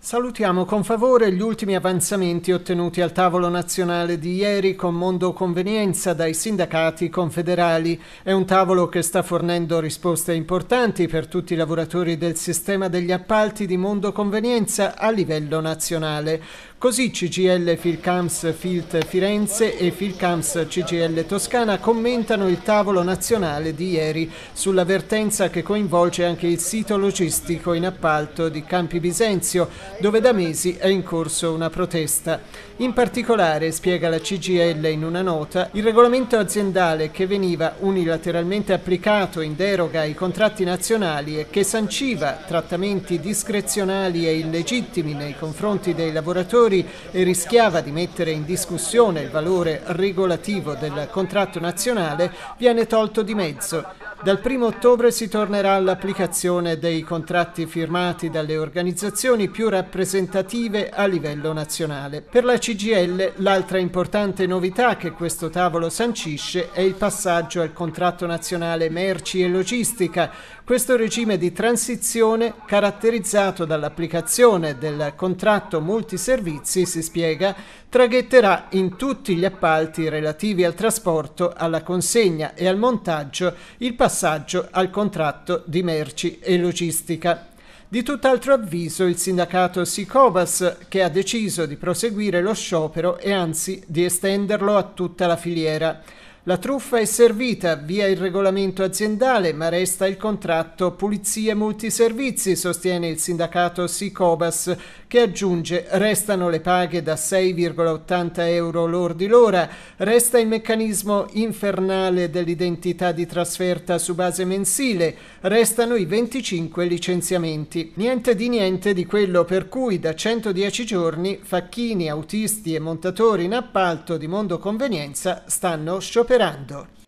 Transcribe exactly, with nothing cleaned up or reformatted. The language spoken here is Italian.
Salutiamo con favore gli ultimi avanzamenti ottenuti al tavolo nazionale di ieri con Mondo Convenienza dai sindacati confederali. È un tavolo che sta fornendo risposte importanti per tutti i lavoratori del sistema degli appalti di Mondo Convenienza a livello nazionale. Così C G I L Filcams Filt Firenze e Filcams C G I L Toscana commentano il tavolo nazionale di ieri sulla vertenza che coinvolge anche il sito logistico in appalto di Campi Bisenzio, dove da mesi è in corso una protesta. In particolare, spiega la C G I L in una nota, il regolamento aziendale che veniva unilateralmente applicato in deroga ai contratti nazionali e che sanciva trattamenti discrezionali e illegittimi nei confronti dei lavoratori e rischiava di mettere in discussione il valore regolativo del contratto nazionale, viene tolto di mezzo. Dal primo ottobre si tornerà all'applicazione dei contratti firmati dalle organizzazioni più rappresentative a livello nazionale. Per la C G I L l'altra importante novità che questo tavolo sancisce è il passaggio al contratto nazionale merci e logistica. Questo regime di transizione, caratterizzato dall'applicazione del contratto multiservizi, si spiega, traghetterà in tutti gli appalti relativi al trasporto, alla consegna e al montaggio il passaggio al contratto di merci e logistica. Di tutt'altro avviso il sindacato Sicobas, che ha deciso di proseguire lo sciopero e anzi di estenderlo a tutta la filiera. La truffa è servita via il regolamento aziendale, ma resta il contratto pulizie multiservizi, sostiene il sindacato Sicobas, che aggiunge restano le paghe da sei virgola ottanta euro lordi l'ora, resta il meccanismo infernale dell'identità di trasferta su base mensile, restano i venticinque licenziamenti. Niente di niente di quello per cui da centodieci giorni facchini, autisti e montatori in appalto di Mondo Convenienza stanno scioperando.